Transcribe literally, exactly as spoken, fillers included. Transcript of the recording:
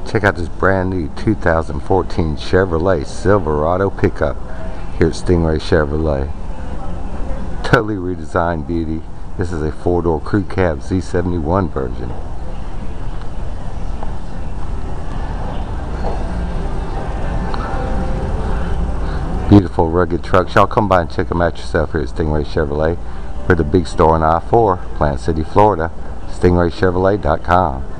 Check out this brand new two thousand fourteen Chevrolet Silverado pickup here at Stingray Chevrolet. Totally redesigned beauty. This is a four-door crew cab Z seventy-one version. Beautiful rugged trucks. Y'all come by and check them out yourself here at Stingray Chevrolet. We're the big store on I four, Plant City, Florida. stingray chevrolet dot com.